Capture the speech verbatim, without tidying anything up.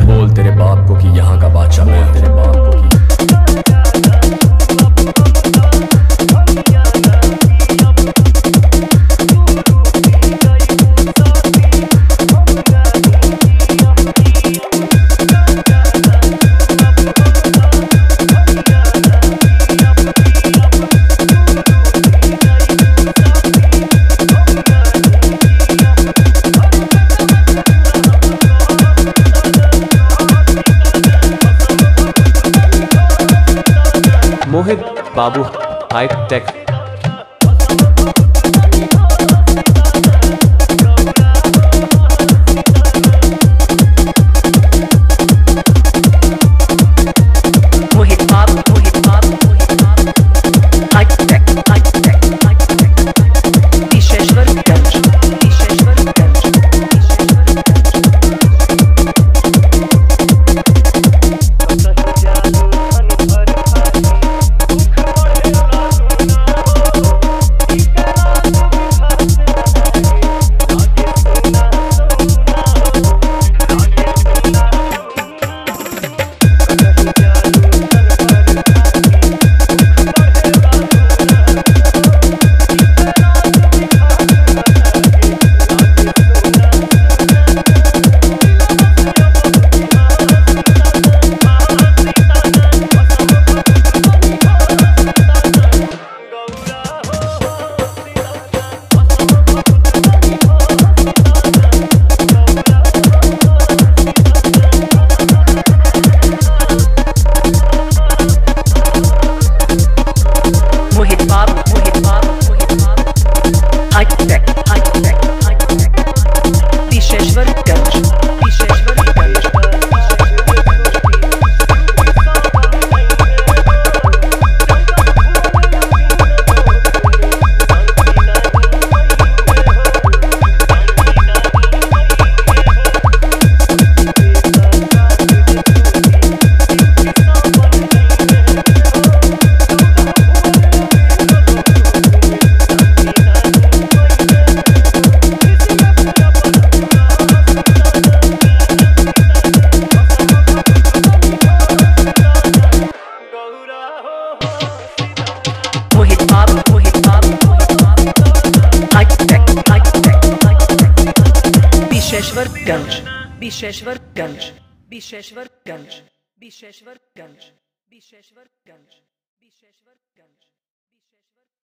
बोल तेरे बाप को कि यहाँ का बादशाह मैं तेरे बाप को कि मोहित बाबू हाई टेक। मोहित बाबू मोहित बाबू मोहित बाबू high tech high tech high tech Vishweshwarganj Vishweshwarganj Vishweshwarganj Vishweshwarganj Vishweshwarganj Vishweshwarganj Vishweshwarganj